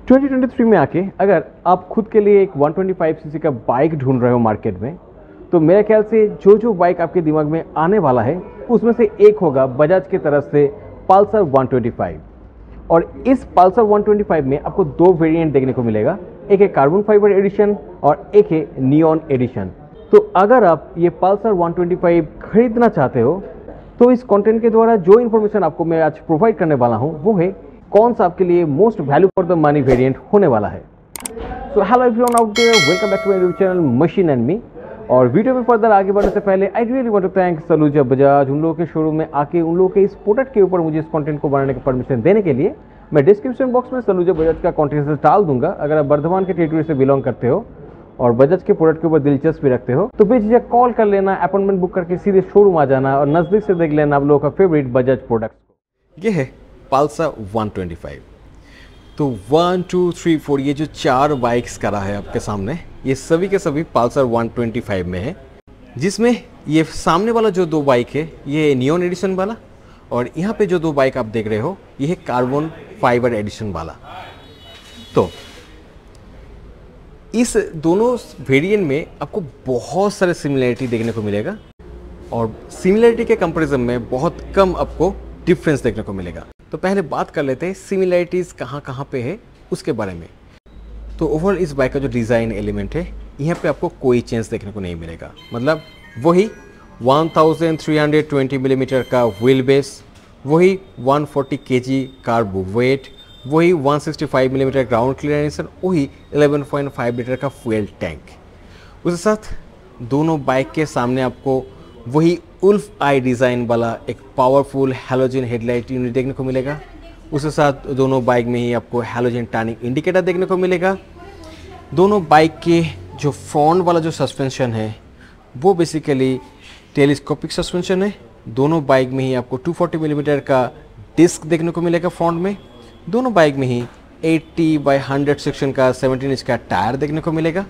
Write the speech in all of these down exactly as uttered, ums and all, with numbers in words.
Twenty twenty three में आके अगर आप खुद के लिए एक वन ट्वेंटी फाइव सीसी का बाइक ढूंढ रहे हो मार्केट में, तो मेरे ख्याल से जो जो बाइक आपके दिमाग में आने वाला है उसमें से एक होगा बजाज की तरफ से पल्सर वन ट्वेंटी फाइव। और इस पल्सर वन ट्वेंटी फाइव में आपको दो वेरिएंट देखने को मिलेगा, एक है कार्बन फाइबर एडिशन और एक है नियॉन एडिशन। तो अगर आप ये पल्सर वन ट्वेंटी फाइव खरीदना चाहते हो तो इस कंटेंट के द्वारा जो इन्फॉर्मेशन आपको मैं आज प्रोवाइड करने वाला हूँ वो है कौन सा आपके लिए most value for the money variant होने वाला है। So hello everyone out there, welcome back to my YouTube channel machine and me. और वीडियो में फर्दर आगे बढ़ने से पहले I really want to thank Saluja Bajaj, उन लोगों के शोरूम में आके उन लोगों के इस प्रोडक्ट के ऊपर मुझे इस कंटेंट को बनाने की परमिशन देने के लिए। मैं डिस्क्रिप्शन बॉक्स में सलूजा बजाज का कॉन्टैक्ट डाल दूंगा। अगर आप वर्धमान के टेरिटरी से बिलोंग करते हो और बजाज के प्रोडक्ट के ऊपर दिलचस्पी रखते हो तो बेझिझक कॉल कर लेना, अपॉइंटमेंट बुक करके सीधे शोरूम आ जाना और नज़दीक से देख लेना आप लोगों का फेवरेट बजाज प्रोडक्ट्स को। ये है पल्सर वन ट्वेंटी फाइव। तो वन टू थ्री फोर ये जो चार बाइक्स करा है आपके सामने, ये सभी के सभी पल्सर वन ट्वेंटी फाइव में है, जिसमें ये सामने वाला जो दो बाइक है ये नियॉन एडिशन वाला और यहाँ पे जो दो बाइक आप देख रहे हो ये है कार्बन फाइबर एडिशन वाला। तो इस दोनों वेरिएंट में आपको बहुत सारे सिमिलरिटी देखने को मिलेगा और सिमिलरिटी के कंपैरिजन में बहुत कम आपको डिफरेंस देखने को मिलेगा। तो पहले बात कर लेते हैं सिमिलरिटीज़ कहाँ कहाँ पे है उसके बारे में। तो ओवरऑल इस बाइक का जो डिज़ाइन एलिमेंट है यहाँ पे आपको कोई चेंज देखने को नहीं मिलेगा। मतलब वही one thousand three hundred twenty millimetre का व्हील बेस, वही one forty KG kerb weight, वही one sixty five millimetre ground clearance, वही इलेवन पॉइंट फाइव लीटर का फ्यूल टैंक। उसके साथ दोनों बाइक के सामने आपको वही उल्फ आई डिज़ाइन वाला एक पावरफुल हैलोजन हेडलाइट यूनिट देखने को मिलेगा। उसके साथ दोनों बाइक में ही आपको हैलोजन टर्निंग इंडिकेटर देखने को मिलेगा। दोनों बाइक के जो फ्रंट वाला जो सस्पेंशन है वो बेसिकली टेलीस्कोपिक सस्पेंशन है। दोनों बाइक में ही आपको टू फोर्टी मिलीमीटर का डिस्क देखने को मिलेगा फ्रंट में। दोनों बाइक में ही एट्टी बाई हंड्रेड सेक्शन का सेवनटीन इंच का टायर देखने को मिलेगा।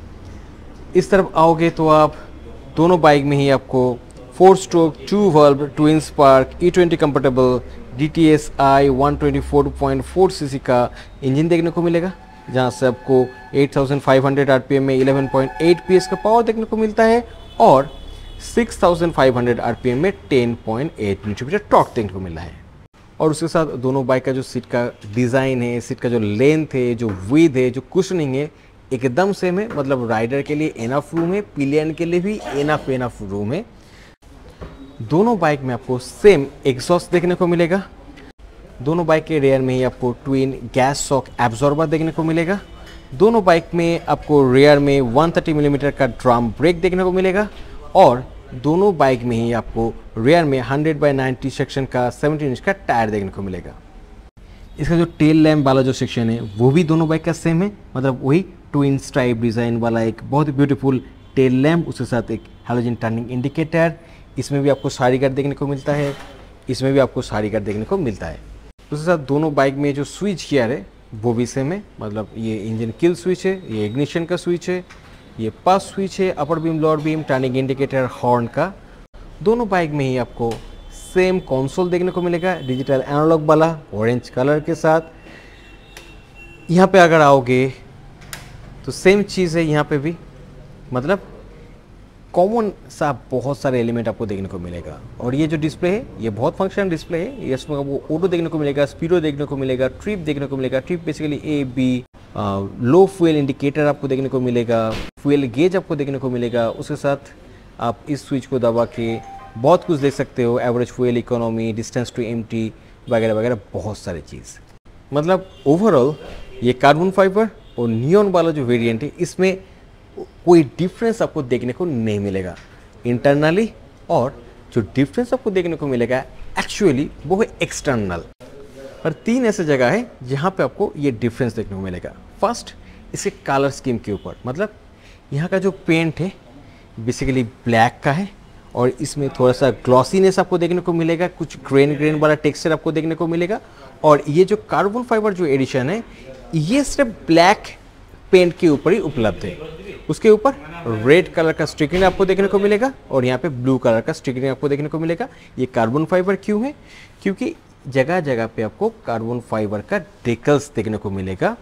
इस तरफ आओगे तो आप दोनों बाइक में ही आपको four stroke two valve twin spark E twenty comfortable D T S I one twenty four point four C C का इंजन देखने को मिलेगा, जहाँ से आपको eight thousand five hundred R P M में eleven point eight P S का power देखने को मिलता है और six thousand five hundred R P M में ten point eight newton metre torque देखने को मिला है। और उसके साथ दोनों बाइक का जो सीट का डिज़ाइन है, सीट का जो लेंथ है, जो विड्थ है, जो कुशनिंग है एकदम सेम है। मतलब राइडर के लिए एनफ रूम है, पिलियन के लिए भी एनफ एनफ रूम है। दोनों बाइक में आपको सेम एग्जॉस्ट देखने को मिलेगा। दोनों बाइक के रेयर में ही आपको ट्विन गैस शॉक एब्जॉर्बर देखने को मिलेगा। दोनों बाइक में आपको रेयर में वन थर्टी मिलीमीटर का ड्रम ब्रेक देखने को मिलेगा और दोनों बाइक में ही आपको रेयर में हंड्रेड बाई नाइन्टी सेक्शन का सेवनटीन इंच का टायर देखने को मिलेगा। इसका जो टेल लैम्प वाला जो सेक्शन है वो भी दोनों बाइक का सेम है। मतलब वही ट्विन स्ट्राइप डिज़ाइन वाला एक बहुत ही ब्यूटीफुल टेल लैम्प, उसके साथ एक हैलोजन टर्निंग इंडिकेटर। इसमें भी आपको सारी गार्ड देखने को मिलता है, इसमें भी आपको सारी गार्ड देखने को मिलता है। उसके साथ दोनों बाइक में जो स्विच गियर है वो भी सेम है। मतलब ये इंजन किल स्विच है, ये इग्निशन का स्विच है, ये पास स्विच है, upper beam lower beam, turning indicator, horn का। दोनों बाइक में ही आपको सेम कंसोल देखने को मिलेगा, डिजिटल एनालॉग वाला ऑरेंज कलर के साथ। यहाँ पे अगर आओगे तो सेम चीज़ है यहाँ पे भी। मतलब कॉमन सा बहुत सारे एलिमेंट आपको देखने को मिलेगा। और ये जो डिस्प्ले है ये बहुत फंक्शनल डिस्प्ले है। इसमें आपको ऑटो देखने को मिलेगा, स्पीडो देखने को मिलेगा, ट्रिप देखने को मिलेगा। Trip basically A B, low fuel indicator आपको देखने को मिलेगा, फ्यूल गेज आपको देखने को मिलेगा। उसके साथ आप इस स्विच को दबा के बहुत कुछ देख सकते हो, average fuel economy, distance to empty वगैरह वगैरह बहुत सारी चीज़। मतलब ओवरऑल ये कार्बन फाइबर और नियॉन वाला जो वेरिएंट है इसमें कोई डिफरेंस आपको देखने को नहीं मिलेगा इंटरनली, और जो डिफरेंस आपको देखने को मिलेगा एक्चुअली वो है एक्सटर्नल। और तीन ऐसे जगह है जहाँ पे आपको ये डिफरेंस देखने को मिलेगा। फर्स्ट, इसके कलर स्कीम के ऊपर। मतलब यहाँ का जो पेंट है बेसिकली ब्लैक का है और इसमें थोड़ा सा ग्लॉसीनेस आपको देखने को मिलेगा, कुछ ग्रेन ग्रेन वाला टेक्सचर आपको देखने को मिलेगा। और ये जो कार्बन फाइबर जो एडिशन है ये सिर्फ ब्लैक पेंट के ऊपर ही उपलब्ध है। उसके ऊपर रेड कलर का स्टिकरिंग आपको देखने को मिलेगा और यहाँ पे ब्लू कलर का स्टिकरिंग आपको देखने को मिलेगा। ये कार्बन फाइबर क्यों है? क्योंकि जगह जगह पे आपको कार्बन फाइबर का डेकल्स देखने को मिलेगा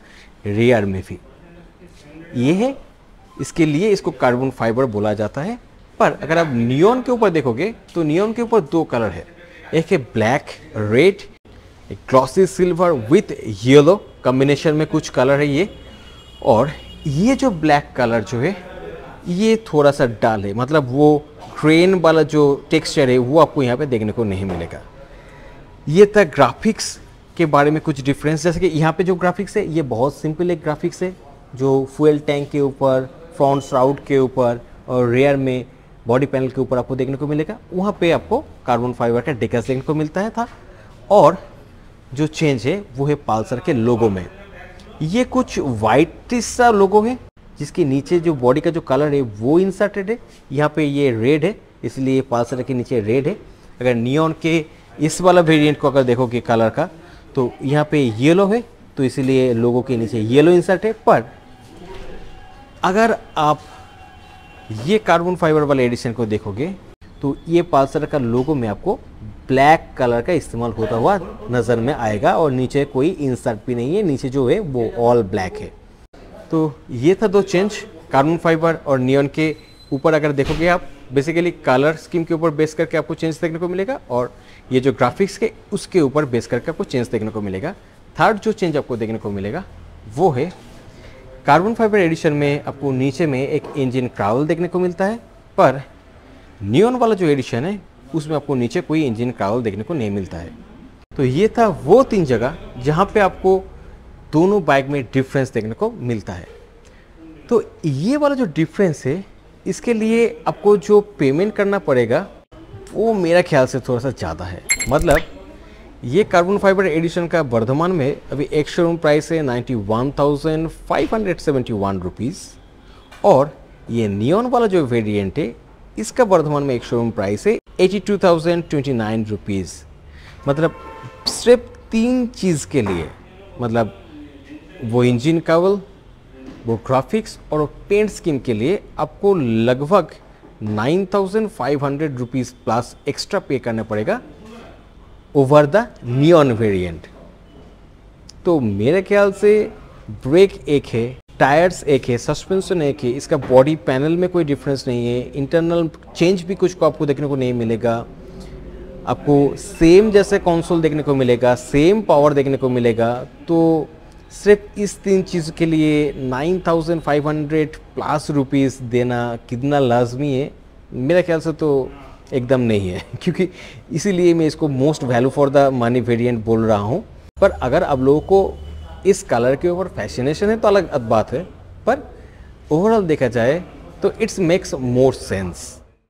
रेयर में भी। ये है, इसके लिए इसको कार्बन फाइबर बोला जाता है। पर अगर आप नियॉन के ऊपर देखोगे तो नियॉन के ऊपर दो कलर है, एक है ब्लैक रेड, एक glossy silver with yellow combination में कुछ कलर है ये। और ये जो ब्लैक कलर जो है ये थोड़ा सा डाल है, मतलब वो क्रेन वाला जो टेक्सचर है वो आपको यहाँ पे देखने को नहीं मिलेगा। ये था ग्राफिक्स के बारे में कुछ डिफरेंस। जैसे कि यहाँ पे जो ग्राफिक्स है ये बहुत सिंपल एक ग्राफिक्स है, जो फ्यूल टैंक के ऊपर, फ्रंट श्राउड के ऊपर और रेयर में बॉडी पैनल के ऊपर आपको देखने को मिलेगा। वहाँ पे आपको कार्बन फाइबर का डेकल्स देखने को मिलता है था। और जो चेंज है वो है पल्सर के लोगो में। ये कुछ वाइट सा लोगो है जिसके नीचे जो बॉडी का जो कलर है वो इंसर्टेड है। यहाँ पे ये रेड है, इसलिए पल्सर के नीचे रेड है। अगर नियॉन के इस वाला वेरिएंट को अगर देखोगे कलर का तो यहाँ पे येलो है, तो इसलिए लोगो के नीचे येलो इंसर्ट है। पर अगर आप ये कार्बन फाइबर वाले एडिशन को देखोगे तो ये पल्सर का लोगो में आपको ब्लैक कलर का इस्तेमाल होता हुआ नज़र में आएगा और नीचे कोई इंसर्ट भी नहीं है, नीचे जो है वो ऑल ब्लैक है। तो ये था दो चेंज कार्बन फाइबर और नियॉन के ऊपर। अगर देखोगे आप बेसिकली कलर स्कीम के ऊपर बेस करके आपको चेंज देखने को मिलेगा, और ये जो ग्राफिक्स के उसके ऊपर बेस करके आपको चेंज देखने को मिलेगा। थर्ड जो चेंज आपको देखने को मिलेगा वो है कार्बन फाइबर एडिशन में आपको नीचे में एक इंजन क्राउल देखने को मिलता है, पर नियॉन वाला जो एडिशन है उसमें आपको नीचे कोई इंजन क्राउल देखने को नहीं मिलता है। तो ये था वो तीन जगह जहाँ पे आपको दोनों बाइक में डिफरेंस देखने को मिलता है। तो ये वाला जो डिफरेंस है इसके लिए आपको जो पेमेंट करना पड़ेगा वो मेरा ख्याल से थोड़ा सा ज़्यादा है। मतलब ये कार्बन फाइबर एडिशन का वर्धमान में अभी एक शोरूम प्राइस है ninety one thousand five hundred seventy one rupees, और ये नियॉन वाला जो वेरिएंट है इसका वर्धमान में एक शोरूम प्राइस है eighty two thousand twenty nine rupees. मतलब सिर्फ तीन चीज़ के लिए, मतलब वो इंजन कावल, वो ग्राफिक्स और वो पेंट स्कीम के लिए आपको लगभग nine thousand five hundred rupees plus extra pay करना पड़ेगा ओवर द नियॉन वेरिएंट। तो मेरे ख्याल से ब्रेक एक है, टायर्स एक है, सस्पेंशन एक है, इसका बॉडी पैनल में कोई डिफरेंस नहीं है, इंटरनल चेंज भी कुछ को आपको देखने को नहीं मिलेगा। आपको सेम जैसे कंसोल देखने को मिलेगा, सेम पावर देखने को मिलेगा। तो सिर्फ इस तीन चीज़ के लिए nine thousand five hundred plus rupees देना कितना लाजमी है, मेरे ख्याल से तो एकदम नहीं है, क्योंकि इसीलिए मैं इसको most value for the money variant बोल रहा हूँ। पर अगर आप लोगों को इस कलर के ऊपर फैसिनेशन है तो अलग बात है, पर ओवरऑल देखा जाए तो इट्स मेक्स मोर सेंस।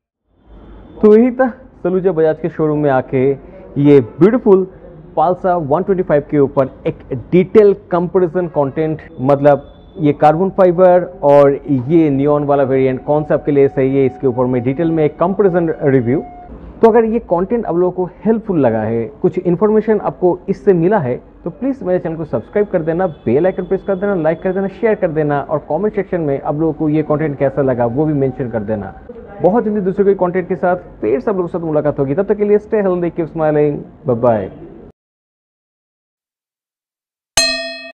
तो यही था सलूजा बजाज के शोरूम में आके ये beautiful Pulsar one twenty five के ऊपर एक डिटेल कंपैरिजन कंटेंट, मतलब ये कार्बन फाइबर और ये नियॉन वाला वेरिएंट कौन सा आपके लिए सही है, इसके ऊपर में डिटेल में एक कंपैरिजन रिव्यू। तो अगर ये कंटेंट आप लोगों को हेल्पफुल लगा है, कुछ इन्फॉर्मेशन आपको इससे मिला है, तो प्लीज़ मेरे चैनल को सब्सक्राइब कर देना, बेल आइकन प्रेस कर देना, लाइक कर देना, शेयर कर देना, और कमेंट सेक्शन में आप लोगों को ये कंटेंट कैसा लगा वो भी मेंशन कर देना। बहुत जल्दी दूसरे कोई कंटेंट के साथ फिर सब लोगों के साथ मुलाकात होगी। तब तक के लिए stay healthy, keep smiling, bye bye.